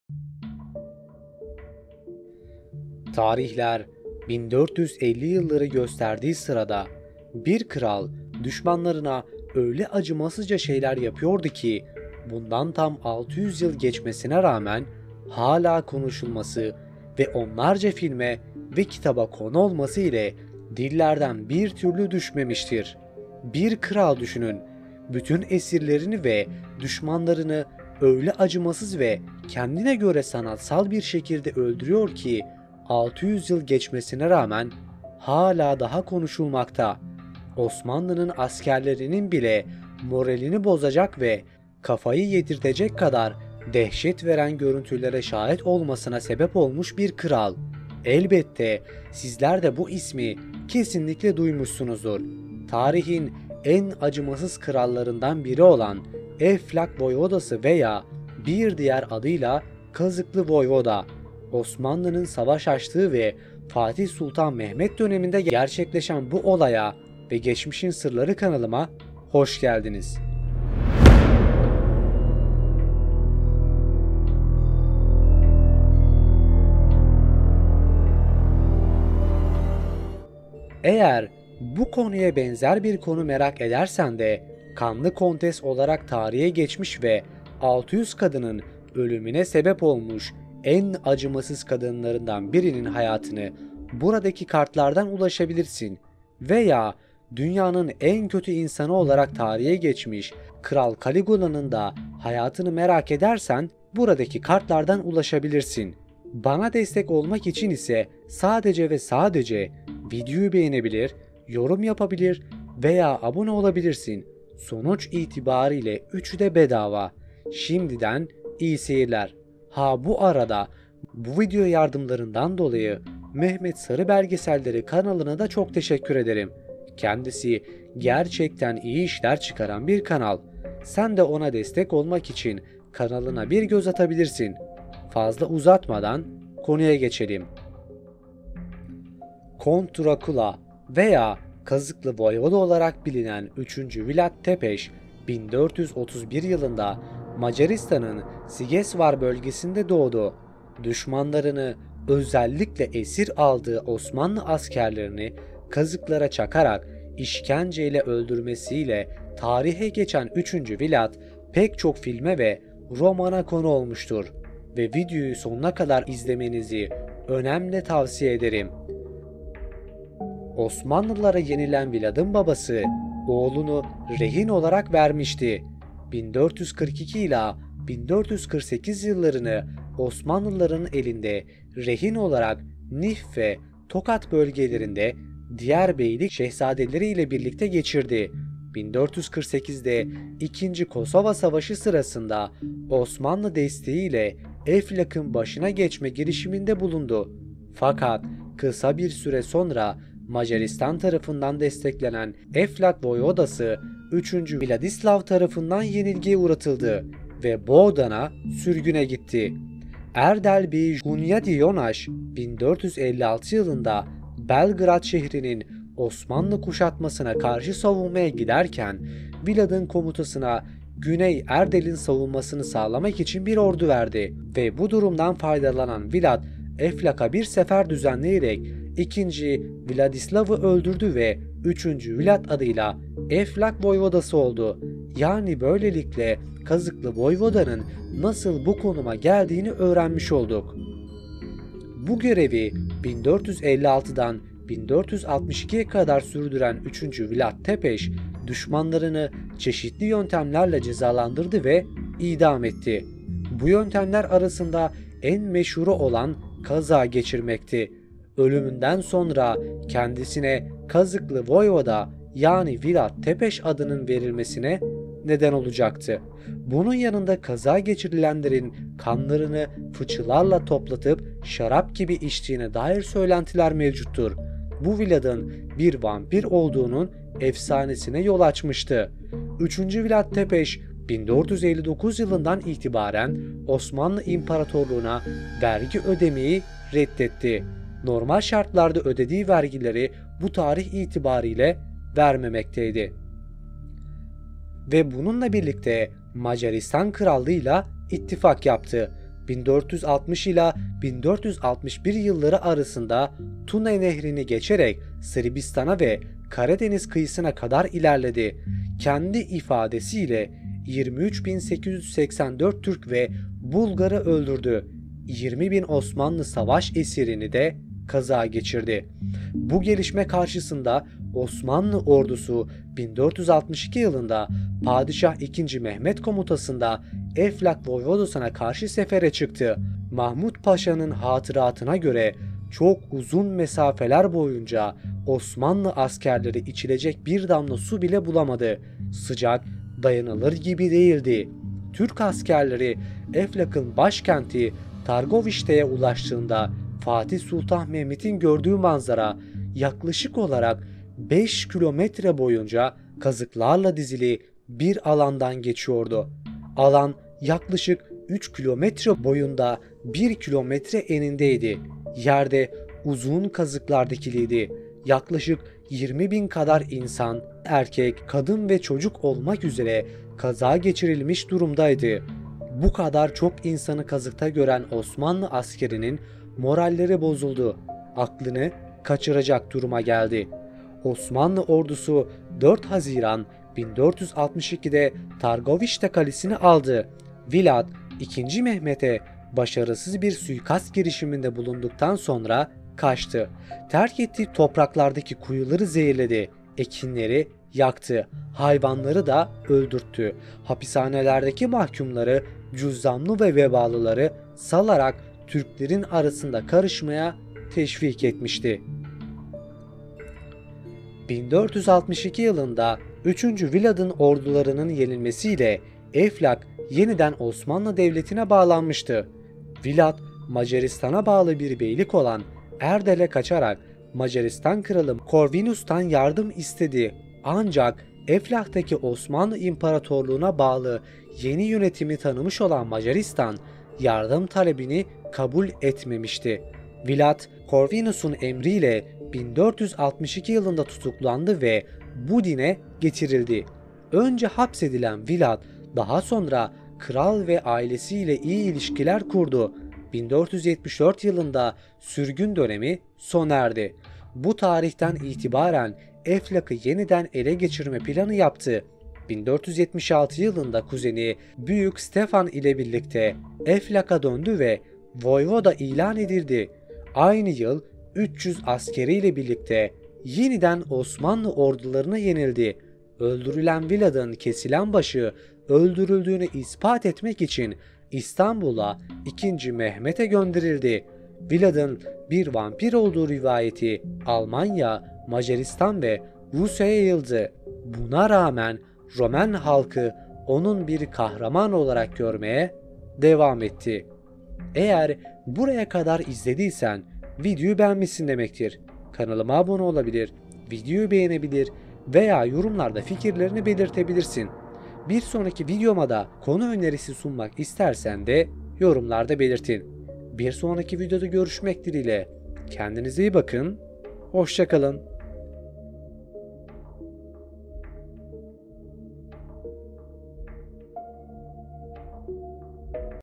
Tarihler 1450 yılları gösterdiği sırada bir kral düşmanlarına öyle acımasızca şeyler yapıyordu ki bundan tam 600 yıl geçmesine rağmen hala konuşulması ve onlarca filme ve kitaba konu olması ile dillerden bir türlü düşmemiştir. Bir kral düşünün, bütün esirlerini ve düşmanlarını öyle acımasız ve kendine göre sanatsal bir şekilde öldürüyor ki 600 yıl geçmesine rağmen hala daha konuşulmakta. Osmanlı'nın askerlerinin bile moralini bozacak ve kafayı yedirtecek kadar dehşet veren görüntülere şahit olmasına sebep olmuş bir kral. Elbette sizler de bu ismi kesinlikle duymuşsunuzdur. Tarihin en acımasız krallarından biri olan Eflak Voyvodası veya bir diğer adıyla Kazıklı Voyvoda, Osmanlı'nın savaş açtığı ve Fatih Sultan Mehmet döneminde gerçekleşen bu olaya ve geçmişin sırları kanalıma hoş geldiniz. Eğer bu konuya benzer bir konu merak edersen de Kanlı Kontes olarak tarihe geçmiş ve 600 kadının ölümüne sebep olmuş en acımasız kadınlarından birinin hayatını buradaki kartlardan ulaşabilirsin veya dünyanın en kötü insanı olarak tarihe geçmiş Kral Caligula'nın da hayatını merak edersen buradaki kartlardan ulaşabilirsin. Bana destek olmak için ise sadece ve sadece videoyu beğenebilir, yorum yapabilir veya abone olabilirsin. Sonuç itibariyle üçü de bedava. Şimdiden iyi seyirler. Ha bu arada bu video yardımlarından dolayı Mehmet Sarı Belgeselleri kanalına da çok teşekkür ederim. Kendisi gerçekten iyi işler çıkaran bir kanal. Sen de ona destek olmak için kanalına bir göz atabilirsin. Fazla uzatmadan konuya geçelim. Kont Drakula veya Kazıklı Voyvoda olarak bilinen 3. Vlad Tepes 1431 yılında Macaristan'ın Sigesvar bölgesinde doğdu. Düşmanlarını özellikle esir aldığı Osmanlı askerlerini kazıklara çakarak işkenceyle öldürmesiyle tarihe geçen 3. Vlad pek çok filme ve romana konu olmuştur ve videoyu sonuna kadar izlemenizi önemli tavsiye ederim. Osmanlılara yenilen Vlad'ın babası oğlunu rehin olarak vermişti. 1442 ila 1448 yıllarını Osmanlıların elinde rehin olarak Nif ve Tokat bölgelerinde diğer beylik şehzadeleri ile birlikte geçirdi. 1448'de 2. Kosova Savaşı sırasında Osmanlı desteğiyle Eflak'ın başına geçme girişiminde bulundu. Fakat kısa bir süre sonra Macaristan tarafından desteklenen Eflak Voyvodası 3. Vladislav tarafından yenilgiye uğratıldı ve Boğdan'a sürgüne gitti. Erdel Bey Hunyadi Yonaş 1456 yılında Belgrad şehrinin Osmanlı kuşatmasına karşı savunmaya giderken Vlad'ın komutasına Güney Erdel'in savunmasını sağlamak için bir ordu verdi ve bu durumdan faydalanan Vlad Eflak'a bir sefer düzenleyerek 2. Vladislav'ı öldürdü ve 3. Vlad adıyla Eflak Voyvodası oldu. Yani böylelikle Kazıklı Voyvoda'nın nasıl bu konuma geldiğini öğrenmiş olduk. Bu görevi 1456'dan 1462'ye kadar sürdüren 3. Vlad Tepes düşmanlarını çeşitli yöntemlerle cezalandırdı ve idam etti. Bu yöntemler arasında en meşhuru olan kaza geçirmekti. Ölümünden sonra kendisine Kazıklı Voyvoda yani Vlad Tepes adının verilmesine neden olacaktı. Bunun yanında kaza geçirilenlerin kanlarını fıçılarla toplatıp şarap gibi içtiğine dair söylentiler mevcuttur. Bu Vlad'ın bir vampir olduğunun efsanesine yol açmıştı. 3. Vlad Tepes 1459 yılından itibaren Osmanlı İmparatorluğu'na vergi ödemeyi reddetti. Normal şartlarda ödediği vergileri bu tarih itibariyle vermemekteydi. Ve bununla birlikte Macaristan Krallığı'yla ittifak yaptı. 1460 ila 1461 yılları arasında Tuna Nehri'ni geçerek Sırbistan'a ve Karadeniz kıyısına kadar ilerledi. Kendi ifadesiyle 23.884 Türk ve Bulgar'ı öldürdü. 20.000 Osmanlı savaş esirini de kaza geçirdi. Bu gelişme karşısında Osmanlı ordusu 1462 yılında Padişah II. Mehmet komutasında Eflak Voyvodası'na karşı sefere çıktı. Mahmut Paşa'nın hatıratına göre çok uzun mesafeler boyunca Osmanlı askerleri içilecek bir damla su bile bulamadı. Sıcak dayanılır gibi değildi. Türk askerleri Eflak'ın başkenti Targovişte'ye ulaştığında Fatih Sultan Mehmet'in gördüğü manzara yaklaşık olarak 5 kilometre boyunca kazıklarla dizili bir alandan geçiyordu. Alan yaklaşık 3 kilometre boyunda 1 kilometre enindeydi. Yerde uzun kazıklar dikiliydi. Yaklaşık 20.000 kadar insan, erkek, kadın ve çocuk olmak üzere kaza geçirilmiş durumdaydı. Bu kadar çok insanı kazıkta gören Osmanlı askerinin moralleri bozuldu. Aklını kaçıracak duruma geldi. Osmanlı ordusu 4 Haziran 1462'de Targovişte kalesini aldı. Vilad II. Mehmet'e başarısız bir suikast girişiminde bulunduktan sonra kaçtı. Terk ettiği topraklardaki kuyuları zehirledi, ekinleri yaktı, hayvanları da öldürttü. Hapishanelerdeki mahkumları, cüzzamlı ve vebalıları salarak Türklerin arasında karışmaya teşvik etmişti. 1462 yılında 3. Vilad'ın ordularının yenilmesiyle Eflak yeniden Osmanlı Devleti'ne bağlanmıştı. Vilad, Macaristan'a bağlı bir beylik olan Erdel'e kaçarak Macaristan kralı Corvinus'tan yardım istedi. Ancak Eflak'taki Osmanlı İmparatorluğu'na bağlı yeni yönetimi tanımış olan Macaristan yardım talebini kabul etmemişti. Vilad, Corvinus'un emriyle 1462 yılında tutuklandı ve Budin'e getirildi. Önce hapsedilen Vilad daha sonra kral ve ailesiyle iyi ilişkiler kurdu. 1474 yılında sürgün dönemi sona erdi. Bu tarihten itibaren Eflak'ı yeniden ele geçirme planı yaptı. 1476 yılında kuzeni Büyük Stefan ile birlikte Eflak'a döndü ve voyvoda ilan edildi. Aynı yıl 300 askeriyle birlikte yeniden Osmanlı ordularına yenildi. Öldürülen Vilad'ın kesilen başı öldürüldüğünü ispat etmek için İstanbul'a 2. Mehmet'e gönderildi. Vilad'ın bir vampir olduğu rivayeti Almanya, Macaristan ve Rusya'ya yayıldı. Buna rağmen Roman halkı onun bir kahraman olarak görmeye devam etti. Eğer buraya kadar izlediysen videoyu beğenmişsin demektir. Kanalıma abone olabilir, videoyu beğenebilir veya yorumlarda fikirlerini belirtebilirsin. Bir sonraki videoma da konu önerisi sunmak istersen de yorumlarda belirtin. Bir sonraki videoda görüşmek dileğiyle. Kendinize iyi bakın, hoşça kalın.